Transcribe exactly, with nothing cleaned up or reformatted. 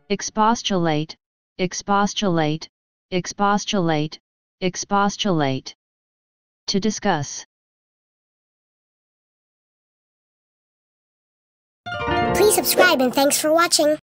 expostulate, expostulate, expostulate, expostulate. To discuss. Please subscribe and thanks for watching.